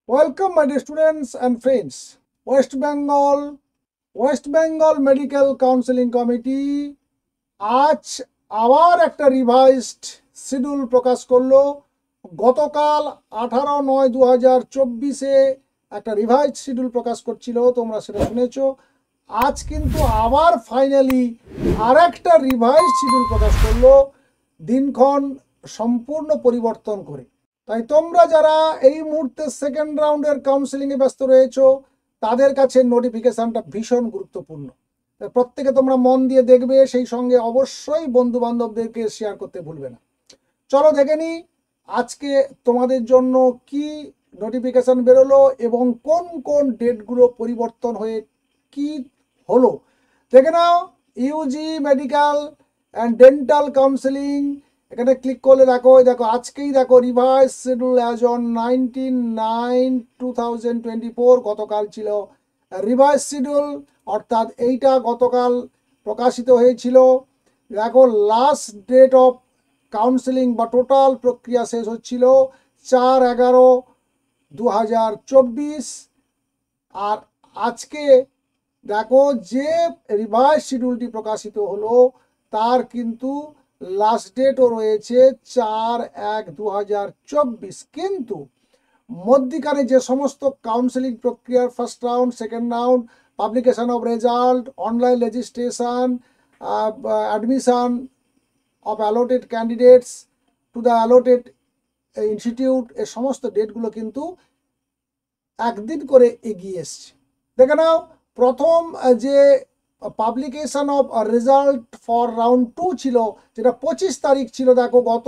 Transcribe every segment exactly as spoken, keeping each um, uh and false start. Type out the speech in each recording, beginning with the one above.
Welcome my dear students and friends. West Bengal West Bengal Medical Counseling Committee আজ আবার একটা revised schedule প্রকাশ করলো। গতকাল আঠারো নয় দু হাজার চব্বিশে একটা রিভাইজড শিডিউল প্রকাশ করছিল, তোমরা সেটা শুনেছো। আজ কিন্তু আবার ফাইনালি আর একটা রিভাইজড শিডিউল প্রকাশ করলো, দিনক্ষণ সম্পূর্ণ পরিবর্তন করে। তাই তোমরা যারা এই মুহূর্তে সেকেন্ড রাউন্ডের কাউন্সেলিংয়ে ব্যস্ত রয়েছো তাদের কাছে নোটিফিকেশানটা ভীষণ গুরুত্বপূর্ণ। প্রত্যেকে তোমরা মন দিয়ে দেখবে, সেই সঙ্গে অবশ্যই বন্ধু বান্ধবদেরকে শেয়ার করতে ভুলবে না। চলো দেখে নিই আজকে তোমাদের জন্য কি নোটিফিকেশান বেরোলো এবং কোন কোন ডেটগুলো পরিবর্তন হয়ে কি হলো দেখে নাও। UG medical and dental counselling, এখানে ক্লিক করলে দেখো দেখো আজকেই দেখো revise schedule as on nineteen nine two thousand twenty four গতকাল ছিল রিভাইজ শিডিউল, অর্থাৎ এইটা গতকাল প্রকাশিত হয়েছিল। দেখো লাস্ট ডেট অফ কাউন্সেলিং বা টোটাল প্রক্রিয়া শেষ হচ্ছিল চার এগারো দু হাজার চব্বিশ। আর আজকে দেখো যে রিভাইজ শিডিউলটি প্রকাশিত হলো তার কিন্তু লাস্ট ডেটও রয়েছে চার এক দু হাজার চব্বিশ। কিন্তু মধ্যিখানে যে সমস্ত কাউন্সেলিং প্রক্রিয়ার first round, second round, publication of result, online registration, admission of allotted candidates to the allotted institute, এর সমস্ত ডেটগুলো কিন্তু একদিন করে এগিয়ে এসছে। দেখে নাও প্রথম যে publication of result for round two ছিল, যেটা পঁচিশ তারিখ ছিল। দেখো গত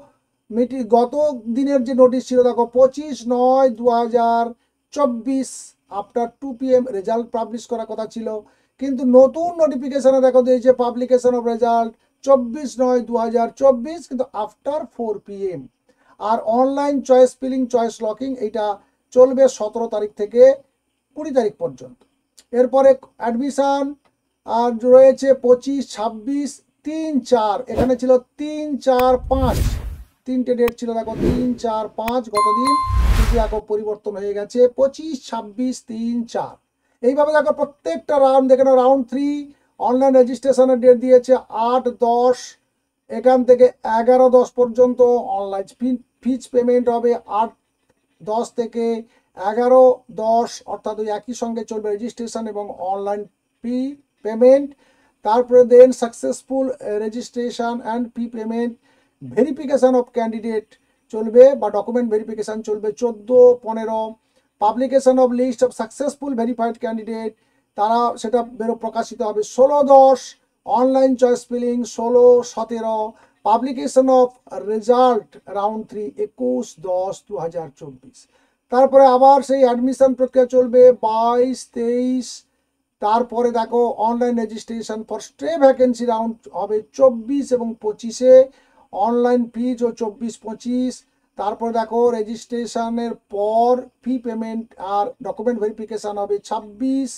মিটি গত দিনের যে নোটিশ ছিল, দেখো পঁচিশ নয় দু হাজার চব্বিশ after two P M result publish করার কথা ছিল, কিন্তু নতুন নোটিফিকেশানে দেখো দিয়েছে পাবলিকেশন অফ রেজাল্ট চব্বিশ নয় দু হাজার চব্বিশ, কিন্তু আফটার ফোর পি এম। আর online choice filling, choice locking এইটা চলবে সতেরো তারিখ থেকে কুড়ি তারিখ পর্যন্ত। এরপরে অ্যাডমিশান আর রয়েছে পঁচিশ ছাব্বিশ তিন চার, এখানে ছিল তিন চার পাঁচ, তিনটে ডেট ছিল। দেখো তিন চার পাঁচ গতদিন, কিন্তু দেখো পরিবর্তন হয়ে গেছে পঁচিশ ছাব্বিশ তিন চার। এইভাবে দেখো প্রত্যেকটা রাউন্ড দেখে নাও। রাউন্ড থ্রি অনলাইন রেজিস্ট্রেশনের ডেট দিয়েছে আট দশ, এখান থেকে এগারো দশ পর্যন্ত। অনলাইন ফিজ পেমেন্ট হবে আট দশ থেকে এগারো দশ, অর্থাৎ ওই একই সঙ্গে চলবে রেজিস্ট্রেশন এবং অনলাইন ফি পেমেন্ট। তারপরে then successful registration and fee payment, verification of candidate চলবে বা ডকুমেন্ট ভেরিফিকেশান চলবে চোদ্দো পনেরো। Publication of list of successful verified candidate, তারা সেটা বেরো প্রকাশিত হবে ষোলো দশ। অনলাইন চয়েস ফিলিং ষোলো সতেরো। Publication of result round three একুশ দশ দু হাজার চব্বিশ। তারপরে আবার সেই অ্যাডমিশন প্রক্রিয়া চলবে বাইশ তেইশ। তারপরে দেখো online registration for stray vacancy round হবে চব্বিশ এবং পঁচিশে। অনলাইন ফিজ ও চব্বিশ পঁচিশ। তারপরে দেখো রেজিস্ট্রেশনের পর ফি পেমেন্ট আর ডকুমেন্ট ভেরিফিকেশান হবে ছাব্বিশ।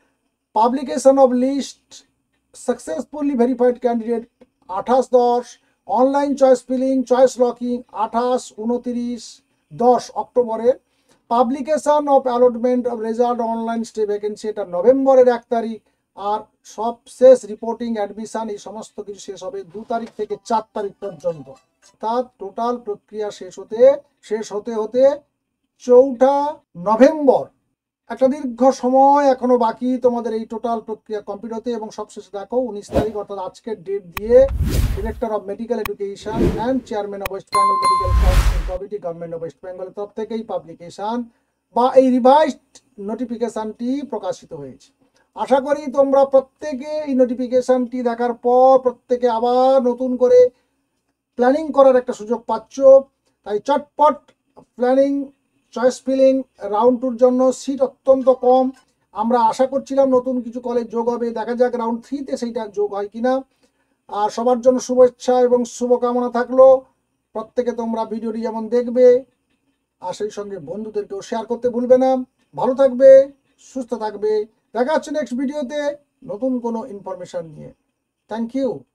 Publication of list successfully verified candidate আঠাশ দশ। Online choice filling choice locking আঠাশ উনতিরিশ দশ অক্টোবরের। Publication of allotment of result online stray vacancy এটা নভেম্বরের এক তারিখ। আর সব শেষ রিপোর্টিং অ্যাডমিশান এই সমস্ত কিছু শেষ হবে দু তারিখ থেকে চার তারিখ পর্যন্ত। অর্থাৎ টোটাল প্রক্রিয়া শেষ হতে শেষ হতে হতে চৌঠা নভেম্বর, একটা দীর্ঘ সময় এখনো বাকি তোমাদের এই টোটাল প্রক্রিয়া কমপ্লিট হতে। এবং সবশেষে দেখো উনিশ তারিখ অর্থাৎ আজকের ডেট দিয়ে director of medical education and chairman of West Bengal medical council committee government of ওয়েস্ট বেঙ্গলের তরফ থেকেই পাবলিকেশন বা এই রিভাইজড নোটিফিকেশানটি প্রকাশিত হয়েছে। আশা করি তোমরা প্রত্যেকে এই নোটিফিকেশানটি দেখার পর প্রত্যেকে আবার নতুন করে প্ল্যানিং করার একটা সুযোগ পাচ্ছ। তাই চটপট প্ল্যানিং চয়েস ফিলিং রাউন্ড টুর জন্য সিট অত্যন্ত কম। আমরা আশা করছিলাম নতুন কিছু কলেজ যোগ হবে, দেখা যাক রাউন্ড থ্রিতে সেইটা যোগ হয় কিনা। আর সবার জন্য শুভেচ্ছা এবং শুভকামনা থাকলো। প্রত্যেকে তোমরা ভিডিওটি যেমন দেখবে আর সেই সঙ্গে বন্ধুদেরকেও শেয়ার করতে ভুলবে না। ভালো থাকবে, সুস্থ থাকবে। দেখা হচ্ছে নেক্সট ভিডিওতে নতুন কোনো ইনফরমেশন নিয়ে। Thank you.